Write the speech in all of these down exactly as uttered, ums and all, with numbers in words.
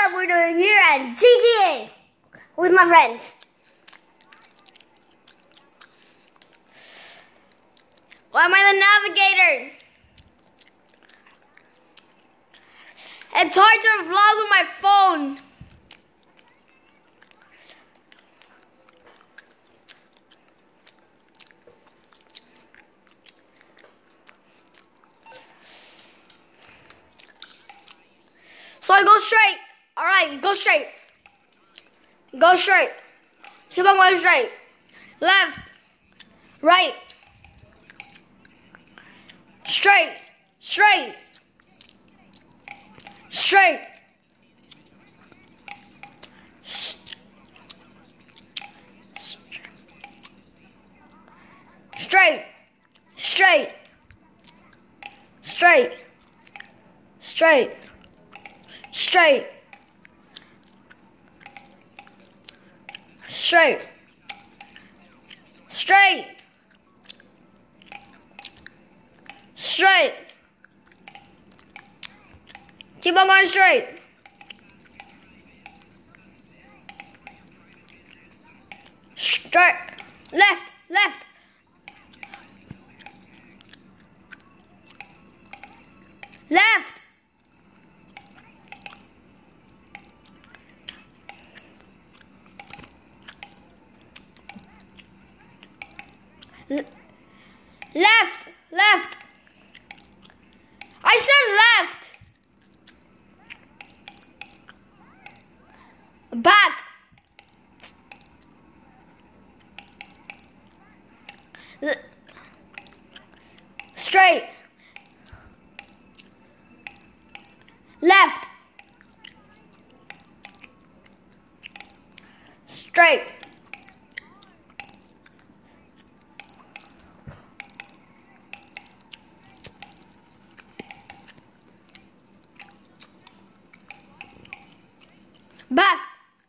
up? We're doing here at G T A with my friends. Why am I the navigator? It's hard to vlog with my phone. So I go straight. All right, go straight. Go straight. Keep on going straight. Left. Right. Straight. Straight. Straight. Straight. Straight. Straight. Straight. Straight. Straight. Straight. Straight. Keep on going straight. Straight. Left. Left. Left. L left, left. I said left. Back. L straight. Left. Straight. Back.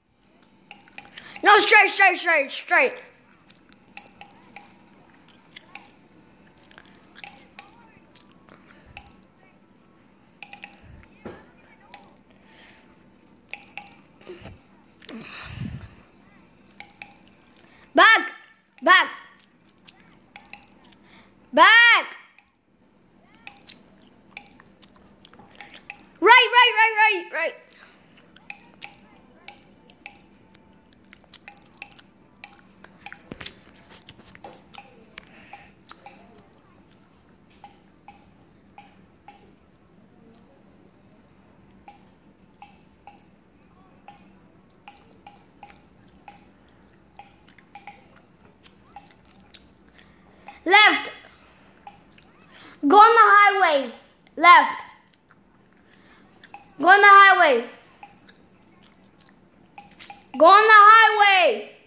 No, straight, straight, straight, straight. Back. Back. Back. Right, right, right, right, right. Left. Go on the highway. Left. Go on the highway. Go on the highway.